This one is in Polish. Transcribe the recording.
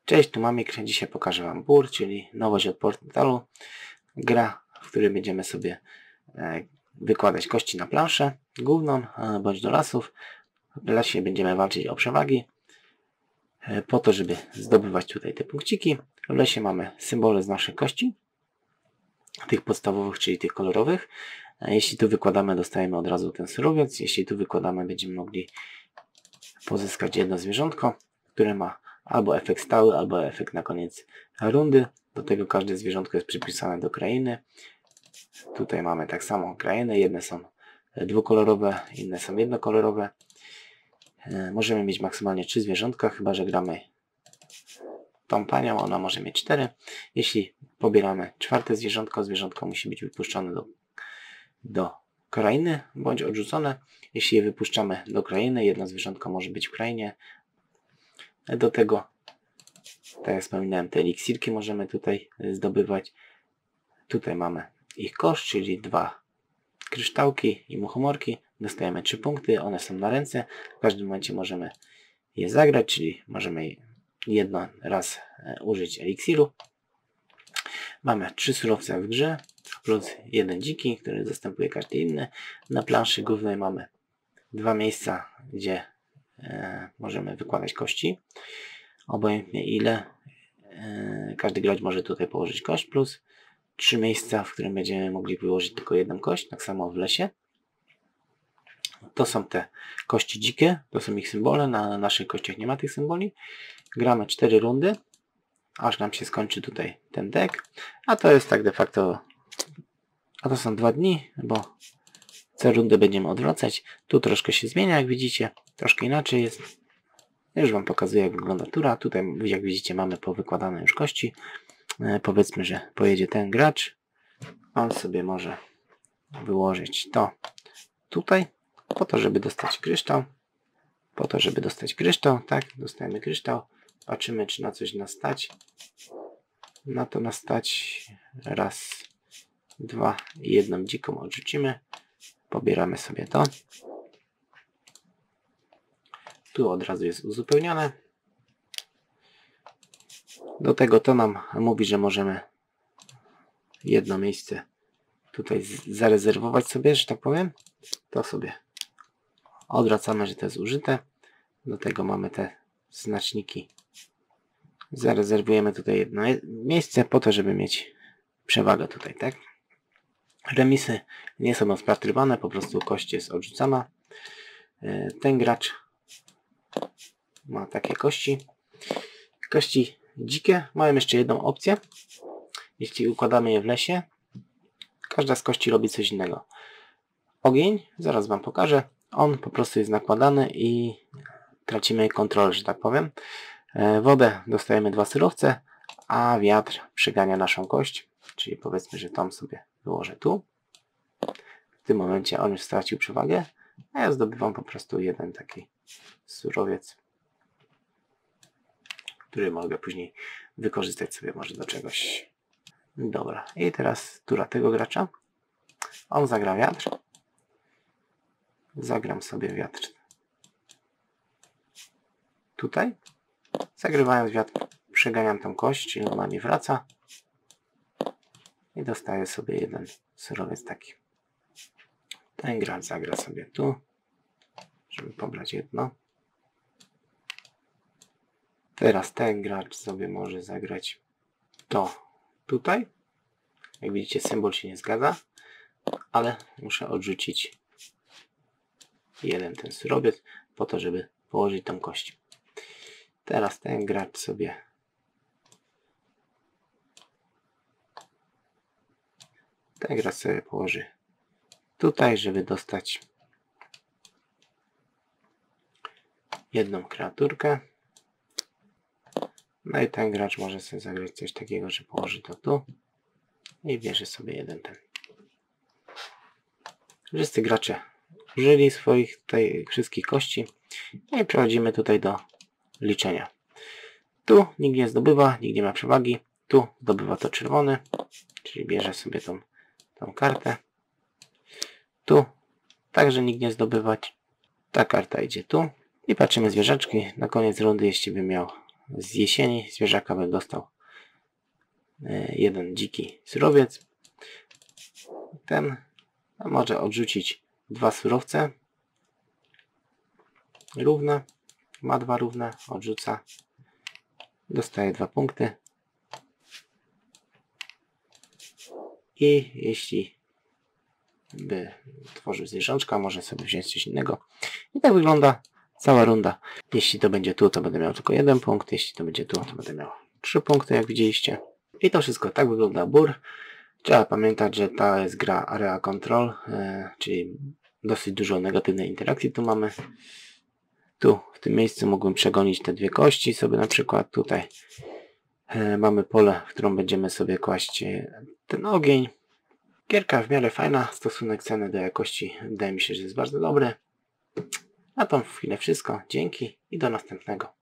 Cześć, tu Mamik. Dzisiaj pokażę Wam BUR, czyli nowość od portalu. Gra, w której będziemy sobie wykładać kości na planszę główną bądź do lasów. W lesie będziemy walczyć o przewagi po to, żeby zdobywać tutaj te punkciki. W lesie mamy symbole z naszych kości, tych podstawowych, czyli tych kolorowych. Jeśli tu wykładamy, dostajemy od razu ten surowiec. Jeśli tu wykładamy, będziemy mogli pozyskać jedno zwierzątko, które ma albo efekt stały, albo efekt na koniec rundy. Do tego każde zwierzątko jest przypisane do krainy. Tutaj mamy tak samo krainy. Jedne są dwukolorowe, inne są jednokolorowe. Możemy mieć maksymalnie 3 zwierzątka, chyba że gramy tą panią, ona może mieć 4. Jeśli pobieramy 4. zwierzątko musi być wypuszczone do krainy bądź odrzucone. Jeśli je wypuszczamy do krainy, jedno zwierzątko może być w krainie. Do tego, tak jak wspominałem, te eliksirki możemy tutaj zdobywać. Tutaj mamy ich koszt, czyli 2 kryształki i muchomorki. Dostajemy 3 punkty, one są na ręce. W każdym momencie możemy je zagrać, czyli możemy jedno raz użyć eliksiru. Mamy 3 surowce w grze, plus 1 dziki, który zastępuje każdy inny. Na planszy głównej mamy 2 miejsca, gdzie możemy wykładać kości. Obojętnie ile. Każdy gracz może tutaj położyć kość, plus 3 miejsca, w którym będziemy mogli wyłożyć tylko jedną kość, tak samo w lesie. To są te kości dzikie, to są ich symbole, na naszych kościach nie ma tych symboli. Gramy 4 rundy, aż nam się skończy tutaj ten deck, a to jest tak de facto, a to są 2 dni, bo co rundę będziemy odwracać. Tu troszkę się zmienia, jak widzicie, troszkę inaczej jest. Już Wam pokazuję, jak wygląda tura. Tutaj, jak widzicie, mamy powykładane już kości. Powiedzmy, że pojedzie ten gracz. On sobie może wyłożyć to tutaj, po to, żeby dostać kryształ. Tak, dostajemy kryształ. Patrzymy, czy na coś nas stać. Na to nas stać. Raz, 2 i jedną dziką odrzucimy. Pobieramy sobie to. Tu od razu jest uzupełnione. Do tego to nam mówi, że możemy jedno miejsce tutaj zarezerwować sobie, że tak powiem. To sobie odwracamy, że to jest użyte. Do tego mamy te znaczniki. Zarezerwujemy tutaj jedno miejsce po to, żeby mieć przewagę tutaj, tak? Remisy nie są rozpatrywane, po prostu kość jest odrzucana. Ten gracz ma takie kości. Kości dzikie mają jeszcze jedną opcję. Jeśli układamy je w lesie, każda z kości robi coś innego. Ogień, zaraz Wam pokażę. On po prostu jest nakładany i tracimy kontrolę, że tak powiem. Wodę dostajemy 2 surowce, a wiatr przegania naszą kość. Czyli powiedzmy, że tam sobie wyłożę tu. W tym momencie on już stracił przewagę, a ja zdobywam po prostu jeden taki surowiec, który mogę później wykorzystać sobie może do czegoś. Dobra, i teraz tura tego gracza. On zagra wiatr. Zagram sobie wiatr tutaj. Zagrywając wiatr, przeganiam tą kość, czyli ona mi wraca. I dostaję sobie jeden surowiec taki. Ten gracz zagra sobie tu, żeby pobrać jedno. Teraz ten gracz sobie może zagrać to tutaj. Jak widzicie, symbol się nie zgadza, ale muszę odrzucić jeden ten surowiec po to, żeby położyć tą kość. Teraz ten gracz sobie położy tutaj, żeby dostać jedną kreaturkę. No i ten gracz może sobie zagrać coś takiego, że położy to tu i bierze sobie jeden ten. Wszyscy gracze użyli swoich tutaj wszystkich kości i przechodzimy tutaj do liczenia. Tu nikt nie zdobywa, nikt nie ma przewagi. Tu zdobywa to czerwony, czyli bierze sobie tą kartę. Tu także nikt nie zdobywać. Ta karta idzie tu i patrzymy zwierzaczki. Na koniec rundy, jeśli by miał z jesieni zwierzaka bym dostał jeden dziki surowiec. Ten może odrzucić 2 surowce równe. Ma 2 równe, odrzuca. Dostaje 2 punkty. I jeśli by tworzył zwierzączka, może sobie wziąć coś innego. I tak wygląda cała runda. Jeśli to będzie tu, to będę miał tylko 1 punkt. Jeśli to będzie tu, to będę miał 3 punkty, jak widzieliście. I to wszystko. Tak wygląda BUR. Trzeba pamiętać, że ta jest gra Area Control, czyli dosyć dużo negatywnej interakcji tu mamy. Tu, w tym miejscu mógłbym przegonić te 2 kości sobie na przykład. Tutaj mamy pole, w którym będziemy sobie kłaść ten ogień. Gierka w miarę fajna, stosunek ceny do jakości wydaje mi się, że jest bardzo dobry. Na tą chwilę wszystko. Dzięki i do następnego.